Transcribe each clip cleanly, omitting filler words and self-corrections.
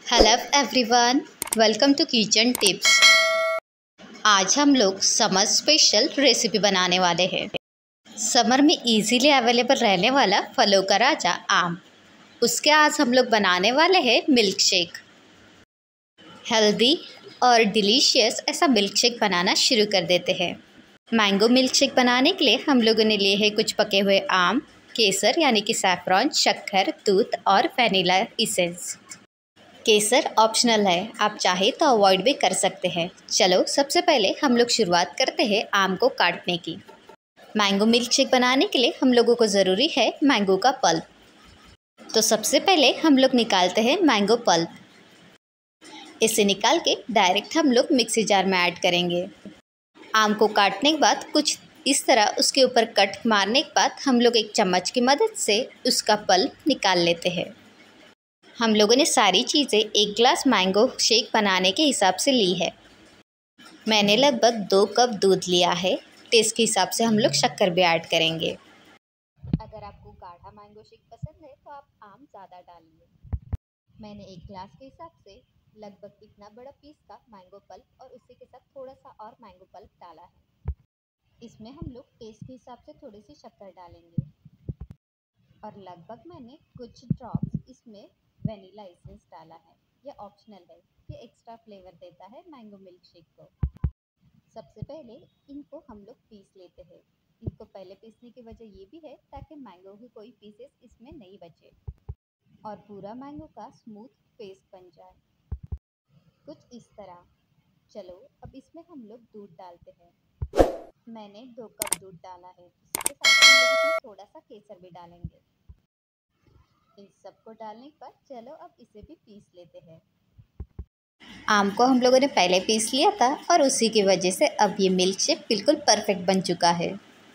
Hello everyone, welcome to kitchen tips. आज हम लोग समर स्पेशल रेसिपी बनाने वाले हैं। समर में इजीली अवेलेबल रहने वाला फलों का राजा आम, उसके आज हम लोग बनाने वाले हैं मिल्क शेक। हेल्दी और डिलीशियस ऐसा मिल्क शेक बनाना शुरू कर देते हैं। मैंगो मिल्क शेक बनाने के लिए हम लोगों ने लिए हैं कुछ पके हुए आम, केसर यानी कि सैफरॉन, शक्कर, दूध और वैनिला इसेंस। केसर ऑप्शनल है, आप चाहे तो अवॉइड भी कर सकते हैं। चलो सबसे पहले हम लोग शुरुआत करते हैं आम को काटने की। मैंगो मिल्क शेक बनाने के लिए हम लोगों को ज़रूरी है मैंगो का पल्प। तो सबसे पहले हम लोग निकालते हैं मैंगो पल्प। इसे निकाल के डायरेक्ट हम लोग मिक्सी जार में ऐड करेंगे। आम को काटने के बाद कुछ इस तरह उसके ऊपर कट मारने के बाद हम लोग एक चम्मच की मदद से उसका पल्प निकाल लेते हैं। हम लोगों ने सारी चीज़ें 1 गिलास मैंगो शेक बनाने के हिसाब से ली है। मैंने लगभग 2 कप दूध लिया है। टेस्ट के हिसाब से हम लोग शक्कर भी ऐड करेंगे। अगर आपको गाढ़ा मैंगो शेक पसंद है तो आप आम ज़्यादा डालिए। मैंने 1 गिलास के हिसाब से लगभग इतना बड़ा पीस का मैंगो पल्प और उसी के साथ थोड़ा सा और मैंगो पल्प डाला है। इसमें हम लोग टेस्ट के हिसाब से थोड़ी सी शक्कर डालेंगे और लगभग मैंने कुछ ड्रॉप्स इसमें वैनिला एसेंस डाला है। ये ऑप्शनल है, ये एक्स्ट्रा फ्लेवर देता है मैंगो मिल्क शेक को। सबसे पहले इनको हम लोग पीस लेते हैं। इनको पहले पीसने की वजह ये भी है ताकि मैंगो की कोई पीसेस इसमें नहीं बचे और पूरा मैंगो का स्मूथ पेस्ट बन जाए, कुछ इस तरह। चलो अब इसमें हम लोग दूध डालते हैं। मैंने 2 कप दूध डाला है। इसके साथ हम लोग इसमें थोड़ा सा केसर भी डालेंगे। इन सबको डालने के बाद चलो अब इसे भी पीस लेते हैं। आम को हम लोगों ने पहले पीस लिया था और उसी की वजह से अब ये मिल्क शेक बिल्कुल परफेक्ट बन चुका है।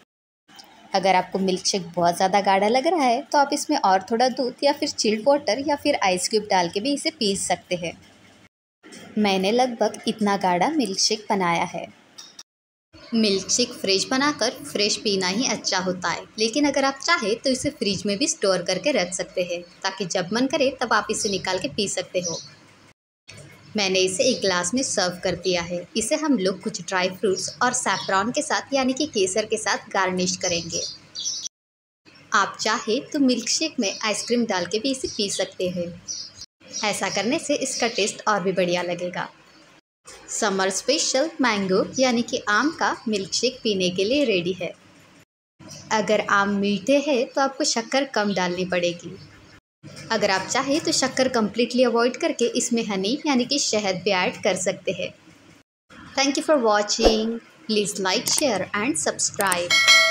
अगर आपको मिल्क शेक बहुत ज़्यादा गाढ़ा लग रहा है तो आप इसमें और थोड़ा दूध या फिर चिल्ड वाटर या फिर आइस क्यूब डाल के भी इसे पीस सकते हैं। मैंने लगभग इतना गाढ़ा मिल्क शेक बनाया है। मिल्क शेक फ्रेश बनाकर फ्रेश पीना ही अच्छा होता है, लेकिन अगर आप चाहे तो इसे फ्रिज में भी स्टोर करके रख सकते हैं ताकि जब मन करे तब आप इसे निकाल के पी सकते हो। मैंने इसे 1 गिलास में सर्व कर दिया है। इसे हम लोग कुछ ड्राई फ्रूट्स और सैफरॉन के साथ यानी कि केसर के साथ गार्निश करेंगे। आप चाहे तो मिल्क शेक में आइसक्रीम डाल के भी इसे पी सकते हैं। ऐसा करने से इसका टेस्ट और भी बढ़िया लगेगा। समर स्पेशल मैंगो यानी कि आम का मिल्क शेक पीने के लिए रेडी है। अगर आम मीठे हैं तो आपको शक्कर कम डालनी पड़ेगी। अगर आप चाहें तो शक्कर कम्प्लीटली अवॉइड करके इसमें हनी यानी कि शहद भी ऐड कर सकते हैं। Thank you for watching. Please like, share and subscribe.